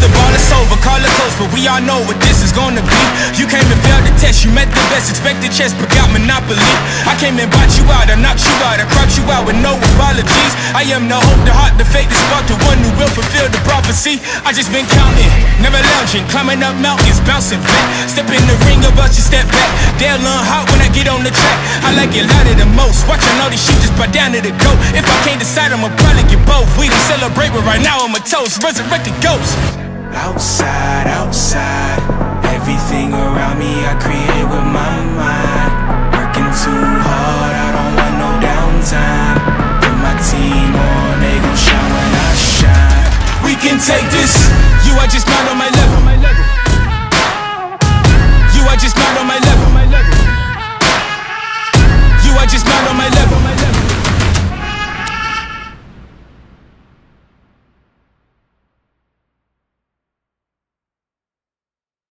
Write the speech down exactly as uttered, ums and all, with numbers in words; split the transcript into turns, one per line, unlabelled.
the ball, it's over, call it close, but we all know what this is gonna be. You came and failed the test, you met the best, expected chess, but got monopoly. I came and bought you out, I knocked you out, I crouched you out with no apologies. I am the hope, the heart, the faith, the spark, the one who will fulfill the prophecy. I just been counting, never lounging, climbing up mountains, bouncing back. Step in the ring, about you step back. They'll learn hot when I get on the track. I like it louder the most, watching all these sheep just bow down to the goat. If I can't decide, I'ma probably get both. We done celebrate, but right now I'm a toast, resurrected ghost.
Outside, outside, everything around me I create with my mind. Working too hard, I don't want no downtime. Put my team on, they gon' shine when I shine.
We can take this. You are just not on my level.